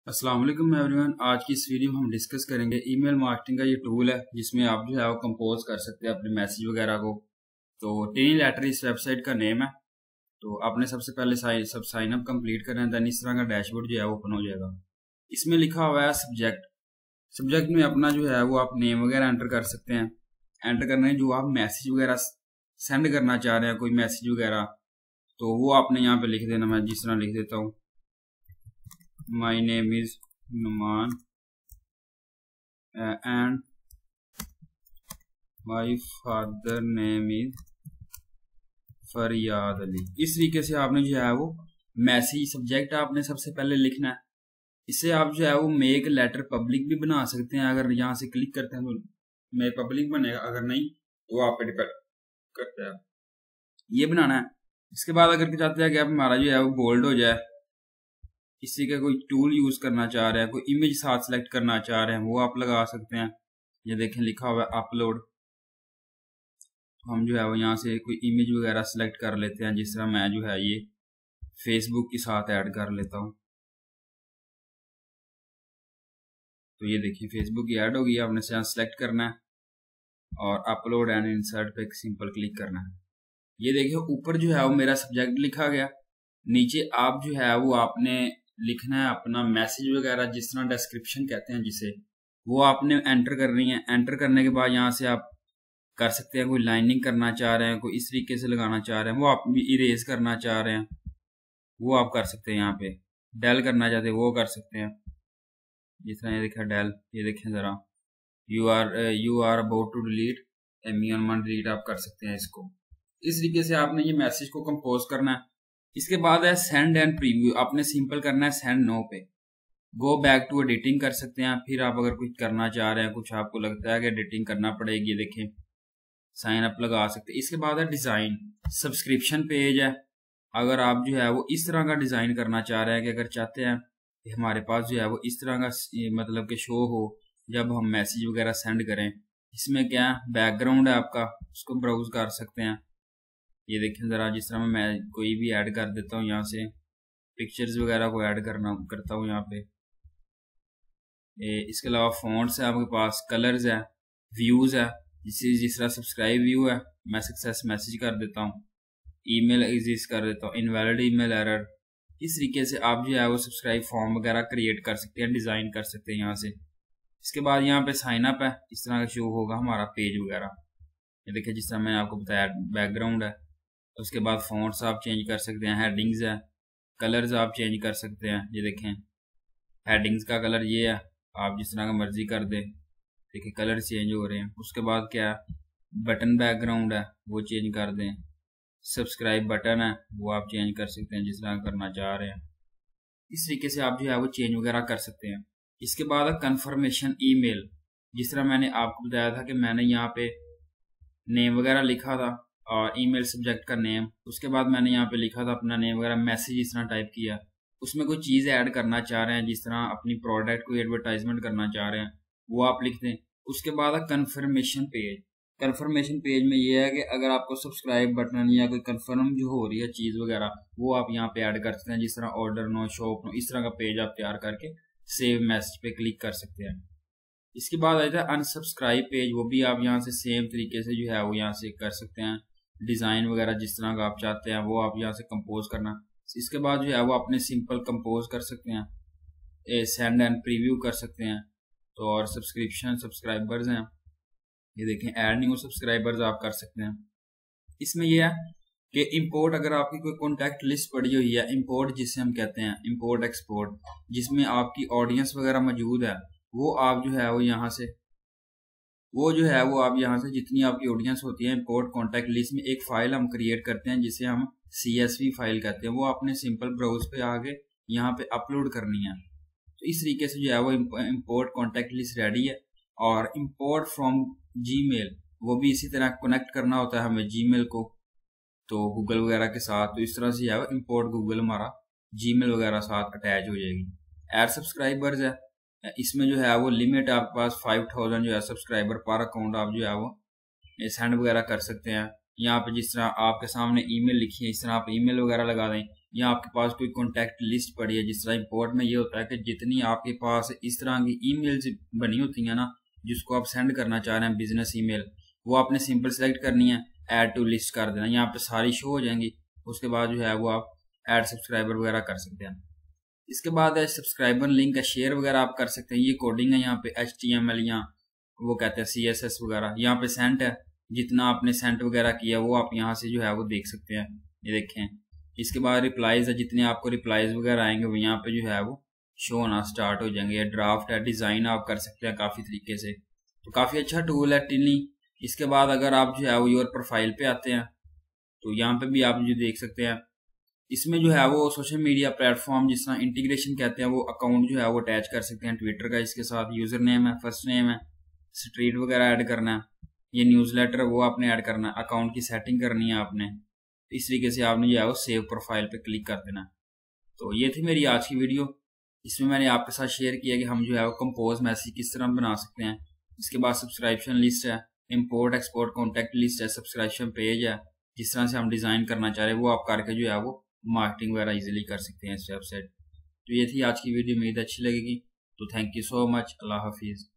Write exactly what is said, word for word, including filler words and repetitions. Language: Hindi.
अस्सलाम वालेकुम एवरीवन। आज की इस वीडियो में हम डिस्कस करेंगे ईमेल मार्केटिंग का ये टूल है जिसमें आप जो है वो कंपोज कर सकते हैं अपने मैसेज वगैरह को। तो टिनी लेटर इस वेबसाइट का नेम है। तो आपने सबसे पहले साइन सब साइन अप कंप्लीट करना है, देन इस तरह का डैशबोर्ड जो है वो ओपन हो जाएगा। इसमें लिखा हुआ है सब्जेक्ट। सब्जेक्ट में अपना जो है वो आप नेम वगैरह एंटर कर सकते हैं। एंटर करना है जो आप मैसेज वगैरह सेंड करना चाह रहे हैं, कोई मैसेज वगैरह, तो वो आपने यहाँ पे लिख देना। मैं जिस तरह लिख देता हूँ, My name is Numan uh, and my father name is फरियाद अली। इस तरीके से आपने जो है वो मैसेज सब्जेक्ट आपने सबसे पहले लिखना है। इससे आप जो है वो मेक लेटर पब्लिक भी बना सकते हैं। अगर यहाँ से क्लिक करते हैं तो मेक पब्लिक बनेगा, अगर नहीं तो आप पे डिपेंड करते हैं, ये बनाना है। इसके बाद अगर चाहते हैं कि आप हमारा जो है वो बोल्ड हो जाए, किसी का कोई टूल यूज करना चाह रहे हैं, कोई इमेज साथ सेलेक्ट करना चाह रहे हैं, वो आप लगा सकते हैं। ये देखें लिखा हुआ है अपलोड। हम जो है वो यहाँ से कोई इमेज वगैरह सेलेक्ट कर लेते हैं। जिस तरह मैं जो है ये फेसबुक के साथ ऐड कर लेता हूँ, तो ये देखिए फेसबुक की ऐड होगी। आपने यहाँ सेलेक्ट करना है और अपलोड एंड इंसर्ट पे सिंपल क्लिक करना है। ये देखिए ऊपर जो है वो मेरा सब्जेक्ट लिखा गया। नीचे आप जो है वो आपने लिखना है अपना मैसेज वगैरह, जिस तरह डिस्क्रिप्शन कहते हैं जिसे, वो आपने एंटर करनी है। एंटर करने के बाद यहाँ से आप कर सकते हैं, कोई लाइनिंग करना चाह रहे हैं, कोई इस तरीके से लगाना चाह रहे हैं, वो आप इरेज करना चाह रहे हैं, वो आप कर सकते हैं। यहाँ पे डेल करना चाहते हैं वो कर सकते हैं। जिस तरह ये देखा डेल, ये देखें जरा, you are you are about to delete एमियन डिलीट, आप कर सकते हैं इसको। इस तरीके से आपने ये मैसेज को कंपोज करना है। इसके बाद है सेंड एंड प्रीव्यू। आपने सिंपल करना है सेंड नो पे। गो बैक टू एडिटिंग कर सकते हैं। फिर आप अगर कुछ करना चाह रहे हैं, कुछ आपको लगता है कि एडिटिंग करना पड़ेगी, देखें साइन अप लगा सकते हैं। इसके बाद है डिजाइन। सब्सक्रिप्शन पेज है। अगर आप जो है वो इस तरह का डिजाइन करना चाह रहे हैं कि अगर चाहते हैं कि हमारे पास जो है वो इस तरह का मतलब कि शो हो जब हम मैसेज वगैरह सेंड करें, इसमें क्या बैकग्राउंड है आपका, उसको ब्राउज कर सकते हैं। ये देखें ज़रा, जिस तरह मैं कोई भी ऐड कर देता हूँ, यहाँ से पिक्चर्स वगैरह को ऐड करना करता हूँ यहाँ पे। ए, इसके अलावा फॉन्ट्स है आपके पास, कलर्स है, व्यूज़ है। जिस जिस तरह सब्सक्राइब व्यू है, मैं सक्सेस मैसेज कर देता हूँ, ईमेल एग्जिस्ट कर देता हूँ, इनवैलिड ईमेल एरर। इस तरीके से आप जो है वो सब्सक्राइब फॉर्म वगैरह क्रिएट कर सकते हैं, डिज़ाइन कर सकते हैं यहाँ से। इसके बाद यहाँ पे साइन अप है, इस तरह का शो होगा हमारा पेज वगैरह। ये देखिए जिस तरह मैंने आपको बताया बैकग्राउंड है। उसके बाद फॉन्ट्स आप चेंज कर सकते हैं, हेडिंग्स है, कलर्स आप चेंज कर सकते हैं। ये देखें हेडिंग्स का कलर ये है, आप जिस तरह का मर्जी कर दें, देखिए कलर चेंज हो रहे हैं। उसके बाद क्या है, बटन बैकग्राउंड है वो चेंज कर दें। सब्सक्राइब बटन है वो आप चेंज कर सकते हैं जिस तरह करना चाह रहे हैं। इस तरीके से आप जो है वो चेंज वगैरह कर सकते हैं। इसके बाद है कन्फर्मेशन ईमेल। जिस तरह मैंने आपको बताया था कि मैंने यहाँ पे नेम वगैरह लिखा था और ईमेल सब्जेक्ट का नेम, उसके बाद मैंने यहाँ पे लिखा था अपना नेम वगैरह, मैसेज इस तरह टाइप किया। उसमें कोई चीज़ ऐड करना चाह रहे हैं, जिस तरह अपनी प्रोडक्ट को एडवर्टाइजमेंट करना चाह रहे हैं, वो आप लिख दें। उसके बाद है कन्फर्मेशन पेज। कन्फर्मेशन पेज में ये है कि अगर आपको सब्सक्राइब बटन या कोई कन्फर्म जो हो रही है चीज़ वगैरह, वो आप यहाँ पे ऐड कर सकते हैं। जिस तरह ऑर्डर नो, शॉप नो, इस तरह का पेज आप तैयार करके सेव मैसेज पे क्लिक कर सकते हैं। इसके बाद आता है अनसब्सक्राइब पेज। वो भी आप यहाँ से सेम तरीके से जो है वो यहाँ से कर सकते हैं। डिज़ाइन वगैरह जिस तरह का आप चाहते हैं वो आप यहाँ से कंपोज करना। इसके बाद जो है वो अपने सिंपल कंपोज कर सकते हैं, सेंड एंड प्रीव्यू कर सकते हैं। तो और सब्सक्रिप्शन सब्सक्राइबर्स हैं, ये देखें ऐड न्यू सब्सक्राइबर्स आप कर सकते हैं। इसमें यह है कि इंपोर्ट, अगर आपकी कोई कॉन्टैक्ट लिस्ट पड़ी हुई है, इंपोर्ट जिसे हम कहते हैं इंपोर्ट एक्सपोर्ट, जिसमें आपकी ऑडियंस वगैरह मौजूद है, वो आप जो है वो यहाँ से वो जो है वो आप यहाँ से जितनी आपकी ऑडियंस होती है, इंपोर्ट कॉन्टैक्ट लिस्ट में एक फाइल हम क्रिएट करते हैं जिसे हम सी एस वी फाइल कहते हैं। वो आपने सिंपल ब्राउज पे आके यहाँ पे अपलोड करनी है। तो इस तरीके से जो है वो इंपोर्ट कॉन्टैक्ट लिस्ट रेडी है। और इंपोर्ट फ्रॉम जीमेल, वो भी इसी तरह कनेक्ट करना होता है हमें जीमेल को, तो गूगल वगैरह के साथ। तो इस तरह से जो है इंपोर्ट गूगल हमारा जीमेल वगैरह साथ अटैच हो जाएगी। ऐड सब्सक्राइबर्स है, इसमें जो है वो लिमिट आपके पास फाइव थाउजेंड जो है सब्सक्राइबर पर अकाउंट आप जो है वो सेंड वगैरह कर सकते हैं। यहाँ पे जिस तरह आपके सामने ईमेल लिखी है, इस तरह आप ईमेल वगैरह लगा दें। या आपके पास कोई कॉन्टैक्ट लिस्ट पड़ी है। जिस तरह इंपोर्ट में ये होता है कि जितनी आपके पास इस तरह की ईमेल्स बनी होती हैं ना, जिसको आप सेंड करना चाह रहे हैं बिजनेस ईमेल, वो आपने सिंपल सेलेक्ट करनी है, ऐड टू लिस्ट कर देना, यहाँ पे सारी शो हो जाएंगी। उसके बाद जो है वो आप ऐड सब्सक्राइबर वगैरह कर सकते हैं। इसके बाद है सब्सक्राइबर लिंक है, शेयर वगैरह आप कर सकते हैं। ये कोडिंग है यहाँ पे एच टी एम एल या वो कहते हैं सी एस एस वगैरह। यहाँ पे सेंट है, जितना आपने सेंट वगैरह किया वो आप यहाँ से जो है वो देख सकते हैं, ये देखें। इसके बाद रिप्लाईज है, जितने आपको रिप्लाईज वगैरह आएंगे वो यहाँ पे जो है वो शो होना स्टार्ट हो जाएंगे। ड्राफ्ट है, डिज़ाइन आप कर सकते हैं काफ़ी तरीके से, तो काफ़ी अच्छा टूल है टिनी। इसके बाद अगर आप जो है वो योर प्रोफाइल पे आते हैं तो यहाँ पे भी आप जो देख सकते हैं, इसमें जो है वो सोशल मीडिया प्लेटफॉर्म जिस तरह इंटीग्रेशन कहते हैं, वो अकाउंट जो है वो अटैच कर सकते हैं ट्विटर का। इसके साथ यूज़र नेम है, फर्स्ट नेम है, स्ट्रीट वगैरह ऐड करना है, ये न्यूज़लेटर है वो आपने ऐड करना है, अकाउंट की सेटिंग करनी है आपने। इस तरीके से आपने जो है वो सेव प्रोफाइल पे क्लिक कर देना। तो ये थी मेरी आज की वीडियो। इसमें मैंने आपके साथ शेयर किया कि हम जो है वो कंपोज मैसेज किस तरह बना सकते हैं। इसके बाद सब्सक्रिप्शन लिस्ट है, इंपोर्ट एक्सपोर्ट कॉन्टैक्ट लिस्ट है, सब्सक्रिप्शन पेज है, जिस तरह से हम डिज़ाइन करना चाह रहे हैं वो आप करके जो है वो मार्केटिंग वगैरह इजीली कर सकते हैं इस वेबसाइट। तो ये थी आज की वीडियो, उम्मीद अच्छी लगेगी। तो थैंक यू सो मच, अल्लाह हाफिज़।